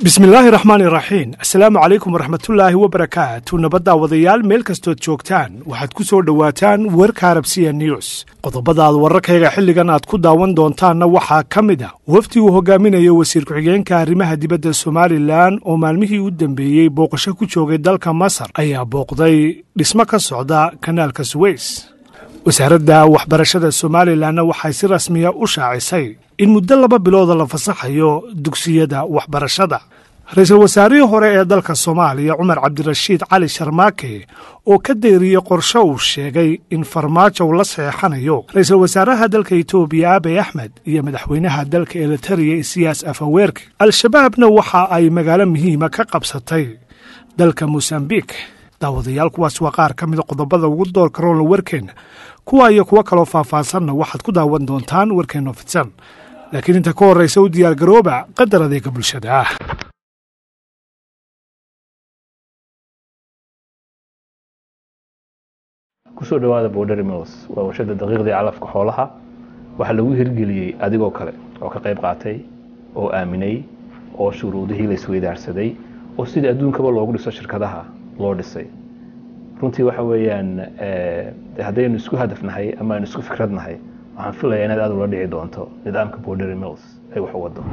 بسم الله الرحمن الرحيم السلام عليكم ورحمة الله وبركاته نبدا وضيال ميل كستو joogtaan waxaad ku soo dhawaataan warka Arabsiya News qodobada wararkayga xilligan aad ku daawan doontaanna waxa kamid ah wafdi uu hogaaminayo wasiir ku-xigeenka arrimaha dibadda Soomaaliland oo maalmihii u dambeeyay booqasho ku joogay dalka Masar ayaa booqday dhismo ka socda kanaalka Suez wasaaradda waxbarashada Soomaaliland waxay si rasmi ah u shaacisay in muddo 2 bilood la fasaxayo dugsiyada waxbarashada ra'iisul wasaarihii hore ee dalka Soomaaliya Umar Cabdirashiid Cali Sharmaake oo ka deeriyay qorshe uu sheegay in farmaajo la saxeexanayo ra'iisul wasaaraha dalka Itoobiya Abiy Ahmed iyo madaxweynaha dalka Eritrea Isaias Afwerki al-shabaabna waxa ay magaalo muhiim ah ka qabsatay dalka Mozambique daawadayaal kuwaas waa qaar ka mid ah qodobada ugu doorka roon warkeena kuwa iyo kuwa kale oo faahfaahsan waxaad ku daawan doontaan warkeena fidsan laakiin inta ka horeysa u diyaar garooba qadaradayga bulshada kusoo dhawaada Border Mills waa warshada daqiiqdii calafka xoolaha waxa lagu hirgeliyay adigoo kale oo ka qayb qaatay oo aaminay oo shuruudihii la isweydaarsaday oo sida adduunkaba loogu dhiso shirkadaha loo dhisay runtii waxa weeyaan haddaynu isku hadafnahay ama aynu isku fikradnahay waxaan filayaa inaad aad ula dhici doonto nidaamka Border Mills ay wax u wado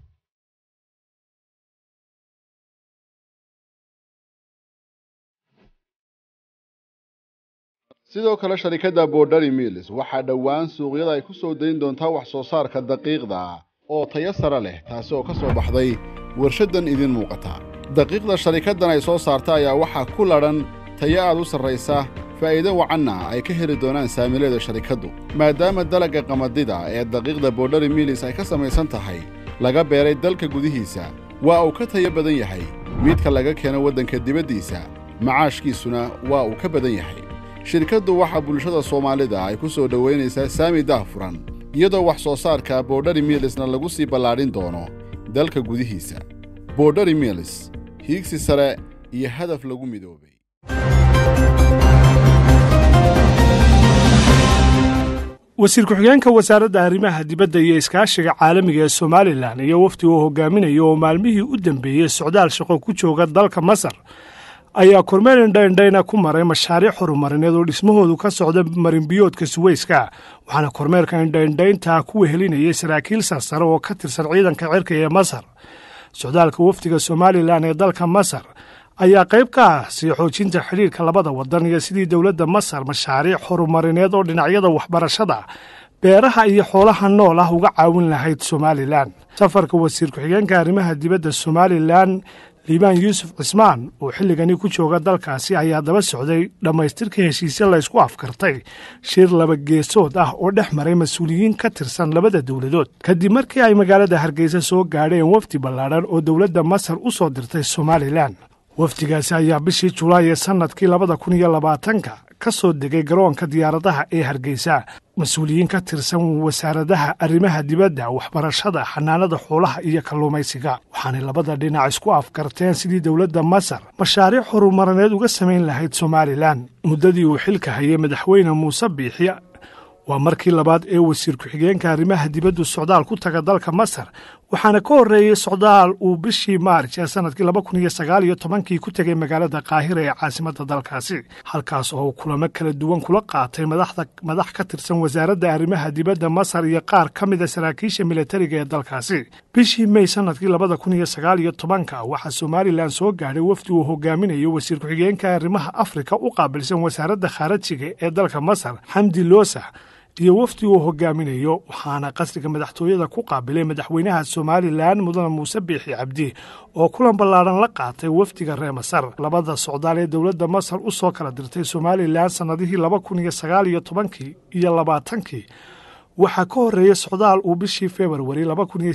sidoo kale sharikada Border Mills waxa dhawaan suuqyada ay ku soo deyn doontaa wax soo saarka daqiiqda oo tayo sare leh taas oo ka soo baxday warshadan idin muuqata daqiiqda sharikadan ay soo saartay ayaa waxa ku laran tayo aad u sareysa faa'iido wacanna ay ka heli doonaan saamileeda sharikadu maadaama dalagga qamadida ee daqiiqda Border Mills ay ka samaysan tahay laga beeray dalka gudihiisa waa uu ka tayo badan yahay midka laga keeno wadanka dibadiisa macaashkiisuna waa uu ka badan yahay shirkadu waxa bulshada Soomaalida ay ku soo dhaweynaysaa saami daahfuran iyadoo wax soo saarka Border Millsna lagu sii ballaarin doono dalka gudihiisa Border Mills hiigsi sare iyo hadaf lagu midoobay wasiir ku-xigeenka wasaaradda arrimaha dibadda iyo iskaashiga caalamiga ee Soomaaliland iyo wafdi uu hogaaminayo oo maalmihii u dambeeyay socdaal shaqo ku jooga dalka Masar ayaa kormeer indhaindhayna ku maray mashaariic horumarineed oo dhismahoodu ka socda marinbiyoodka Suweyska waxaana kormeerka indhaindhaynta ku wehelinayay saraakiil sarsare oo ka tirsan ciidanka cirka ee Masar socdaalka wafdiga Soomaaliland ee dalka Masar ayaa qayb ka ah sii xoojinta xiriirka labada wadan iyo sidii dawladda Masar mashaariic horumarineed oo dhinacyada waxbarashada beeraha iyo xoolaha nool ah uga caawin lahayd Soomaaliland safarka wasiir ku-xigeenka arrimaha dibadda Soomaaliland Liibaan Yuusuf Cismaan oo xilligani ku jooga dalkaasi ayaa daba socday dhamaystirka heshiisyo la isku afkartay shir laba geesood ah oo dhex maray mas'uuliyiin ka tirsan labada dawladood kadib markii ay magaalada Hargeysa soo gaadheen wafdi ballaaran oo dawladda Masar u soo dirtay Soomaaliland wafdigaasi ayaa bishii Julaay ee sanadkii 2020 ka soo degay garoonka diyaaradaha ee Hargeysa mas'uuliyiin ka tirsan wasaaradaha arrimaha dibadda waxbarashada xanaanada xoolaha iyo kalluumaysiga waxaana labada dhinac isku afkarteen sidii dawladda Masar mashaariic horumarineed uga sameyn lahayd Soomaaliland muddadii uu xilka hayay madaxweyne Muuse Biixi waa markii labaad ee wasiir ku-xigeenka arrimaha dibadda socdaal ku taga dalka Masar waxaana ka horeeyay socdaal uu bishii Maarch ee sanadkii 2019 ku tagay magaalada Qaahira ee caasimadda dalkaasi halkaas oo kulamo kala duwan kula qaatay madax ka tirsan wasaaradda arrimaha dibadda Masar iyo qaar ka mid ah saraakiisha militariga ee dalkaasi bishii May sanadkii 2019 waxa Soomaaliland soo gaadhay wafdi uu hogaaminayo wasiir ku-xigeenka arrimaha Afrika u qaabilsan wasaaradda khaarijiga ee dalka Masar Hamdi Loosa iyo wafdi uu hogaaminayo waxaana qasriga madaxtooyada ku qaabilay madaxweynaha Soomaaliland Mudane Muuse Biixi Cabdi oo kulan ballaaran la qaatay wafdiga reer Masar labada socdaal ee dawladda Masar u soo kala dirtay Soomaaliland sanadihii 2019 iyo 20 waxaa ka horeeyay socdaal uu bishii February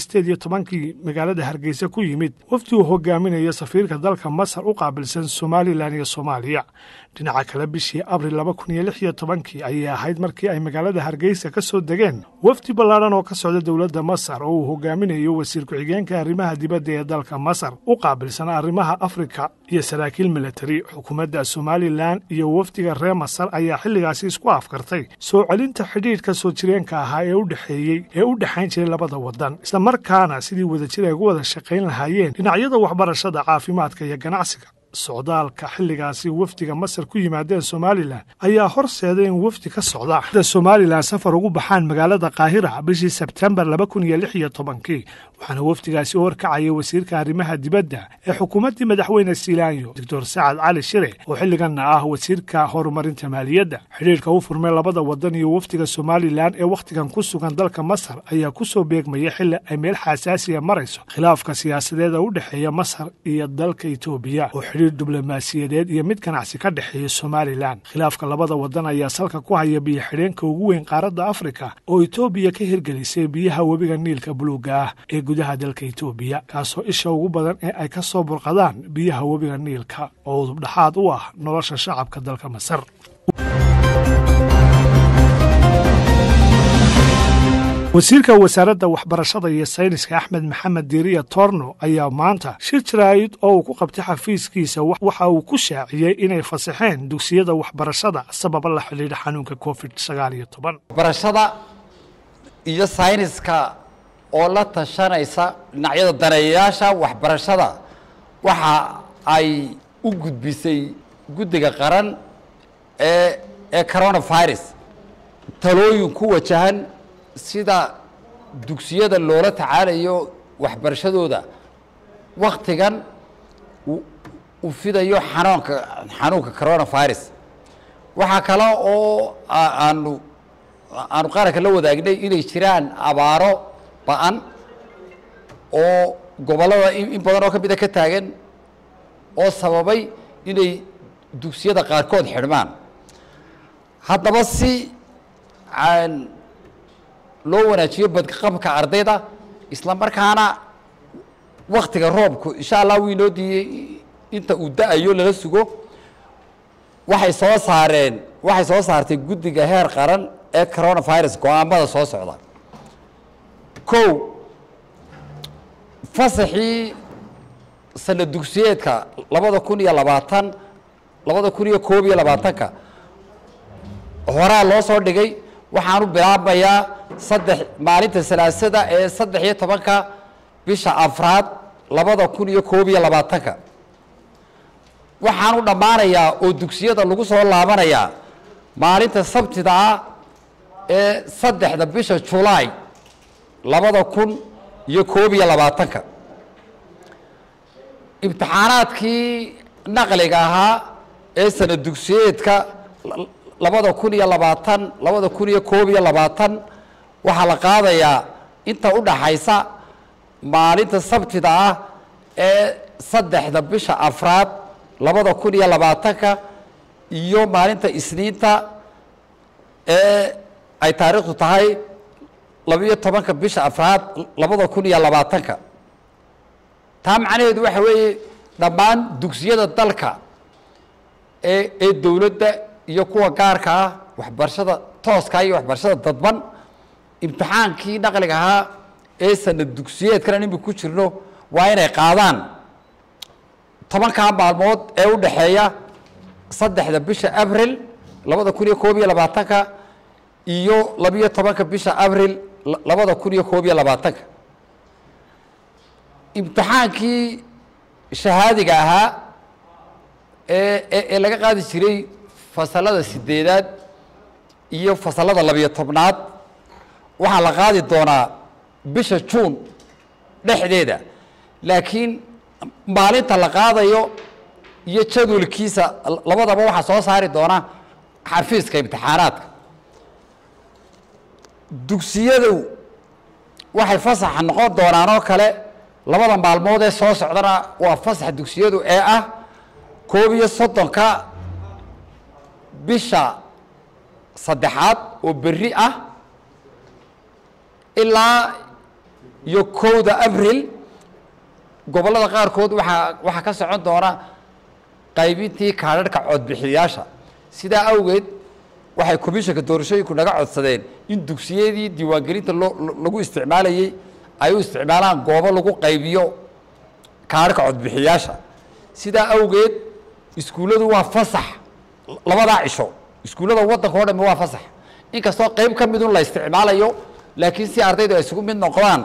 2018 magaalada Hargeysa ku yimid wafdi uu hogaaminayo safiirka dalka Masar u qaabilsan Soomaaliland iyo Soomaaliya dhinaca kale bishii Abriil 2016 ayay ahayd markii ay magaalada Hargeysa ka soo degeen wafdi ballaaran oo ka socda dawladda Masar oo uu hogaaminayo wasiir ku-xigeenka arrimaha dibadda ee dalka Masar u qaabilsan arrimaha Afrika iyo saraakiil militari. xukuumadda Somaliland iyo wafdiga reer Masar ayaa xilligaasi isku afkartay soo celinta xidhiidhka soo jireenka ahaa ee u dhaxayn jiray labada wadan, isla markaana sidii wadajir ay ugu wada shaqayn lahaayeen dhinacyada waxbarashada, caafimaadka iyo ganacsiga. socdaalka xilligaasi wafdiga Masar ku yimaadeen Somaliland ayaa horseeday in wafdi ka socda Somaliland safar ugu baxaan magaalada Qaahira bishii Sebtembar 2016, waxaana wafdigaasi horkacayay wasiirka arrimaha dibadda ee xukuumadda madaxweyne Siilaanyo Dr. Saad Cali Shire oo xilliganna ah wasiirka horumarinta maaliyadda. xiriirka u furmay labada wadan iyo wafdiga Somaliland ee waqtigan ku sugan dalka Masar ayaa ku soo beegmaya xilli ay meel xasaasi ah marayso khilaafka siyaasadeed u dhaxeeya Masar iyo dalka Itoobiya oo xiriir diblomaasiyadeed iyo mid ganacsi ka dhaxeeya Somaliland. khilaafka labada wadan ayaa salka ku haya biyo xidheenka ugu weyn qaaradda Afrika oo Itoobiya ka hirgelisay biyaha webiga Niilka buluuga ah ee gudaha dalka Itoobiya, kaasoo isha ugu badan ee ay ka soo burqadaan biyaha webiga Niilka oo udub dhaxaad u ah nolosha shacabka dalka Masar. wasiirka wasaaradda waxbarashada iyo sayniska Axmed Maxamed Diiriye Toorno ayaa maanta shir jaraa'id oo uu ku qabtay xafiiskiisa waxa uu ku shaaciyay inay fasaxeen dugsiyada waxbarashada sabab la xiriira xanuunka COVID-19. waxbarashada iyo sayniska oo la tashanaysa dhinacyada daneeyayaasha waxbarashada waxa ay u gudbisay guddiga qaran ee coronavirus talooyin ku wajahan sida dugsiyada loola tacaalayo waxbarashadooda waqtigan uu fidayo xanuunka coronavirus. waxaa kale oo aanu qaranka la wadaagnay inay jiraan abaaro ba'an oo gobollada in badan oo ka mid a ka taagan oo sababay inay dugsiyada qaarkood xidhmaan. haddaba si loo wanaajiyo badqabka ardayda isla markaana waqtiga roobku insha Allah wuu inoo diiyay inta uu da'ayo lala sugo, waxay soo saartay guddiga heer qaran ee coronavirus go'aamada soo socda. kow, fasaxii sana dugsiyeedka 2020-2021 horaa loo soo dhigay. waxaanu bilaabayaa maalinta salaasada ee 13 bisha afraad 2021. waxaanu dhammaanayaa oo dugsiyada lagu soo laabanayaa maalinta sabtida ah ee 3 bisha July 2021. imtixaanaadkii naqliga ahaa ee sana dugsiyeedka 2020-2021 waxaa la qaadayaa inta u dhaxaysa maalinta sabtida ah ee 3 bisha afraad 2020 iyo maalinta isniinta ee ay taariikhdu tahay 12 bisha afraad 2020. taa macnaheedu waxa weeye dhammaan dugsiyada dalka ee dowladda iyo kuwa gaarka ah waxbarashada tooska iyo waxbarashada dadban imtixaankii naqliga ahaa ee sanad dugsiyeedkana inba ku jirno waa inay qaadaan 10 maalmood ee u dhaxeeya 3 bisha Abriil 2021 iyo 12 bisha Abriil 2021. imtixaankii shahaadiga ahaa ee laga qaadi jiray fasalada 8aad iyo fasalada 12aad waxaa la qaadi doonaa bisha June dhexdeeda, laakiin maalinta la qaadayo iyo jadwalkiisa labadaba waxaa soo saari doona xafiiska imtixaanaadka. dugsiyadu waxay fasax noqon doonaan oo kale labada maalmood ee soo socdana waa fasax dugsiyadu ee ah 31 bisha saddexaad oo berri ah ilaa iyo 1 Abriil. gobollada qaarkood waxaa ka socon doona qaybintii kaadhadhka codbixiyayaasha. sidaa awgeed waxay komishanka doorashooyinku naga codsadeen in dugsiyadii diiwaangelinta lagu isticmaalayay ay u isticmaalaan goobo lagu qaybiyo kaadhadhka codbixiyayaasha sidaa awgeed iskuulladu waa fasax labadaa cisho iskuullada waddanka oo dhammi waa fasax inkastoo qayb ka midun la isticmaalayo laakiin si ardaydu ay isugu mid noqdaan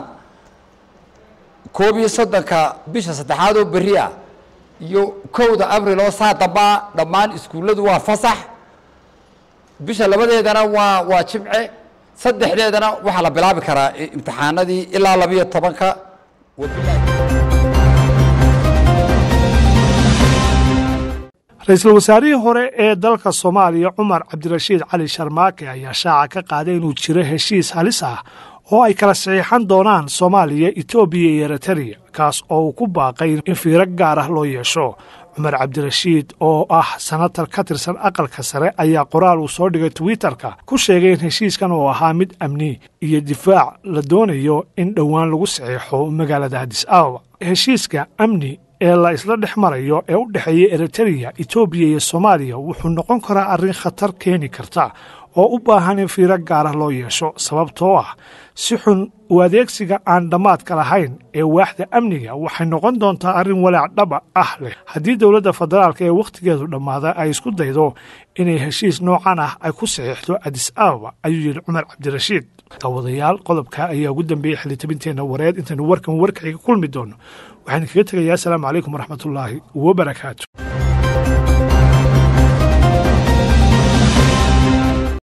31 bisha saddexaad oo berri ah iyo 1 abriil oo saa dambaa dhammaan iskuulladu waa fasax bisha labadeedana waa jimce saddexdeedana waxaa la bilaabi karaa imtixaanadii ilaa 12 ra-iisul wasaarihii hore ee dalka Soomaaliya Cumar Cabdirashiid Cali Sharmaake ayaa shaaca ka qaaday inuu jiro heshiis halis ah oo ay kala saxiixan doonaan Soomaaliya, Itoobiya iyo Eritrea kaas oo uu ku baaqay in fiiro gaar ah loo yeesho. Cumar Cabdirashiid oo ah senator ka tirsan aqalka sare ayaa qoraal uu soo dhigay Twitterka ku sheegay in heshiiskan uu ahaa mid amni iyo difaac la doonayo in dhowaan lagu saxiixo magaalada Addis Ababa. Heshiiska amni ee la isla dhex marayo ee u dhaxeeya Eritrea, Itoobiya iyo Soomaaliya wuxuu noqon karaa arrin khatar keeni karta oo u baahan in fiiro gaar ah loo yeesho sababtoo ah si xun u adeegsiga aan dhamaadka lahayn ee waaxda amniga waxay noqon doontaa arrin walaac dhaba ah leh haddii dowladda federaalka ee wakhtigeedu dhammaada ay isku daydo inay heshiis noocan ah ay ku saxiixdo Addis Ababa ayuu yidhi Cumar Cabdirashiid. Wadayaal qodobka ayaa ugu dambeeyay xilitabinteena wareed intaanu warkan warkayga kulmi doono waxaan kaga tegayaa asalaamu calaykum waraxmatullaahi wabarakaatu.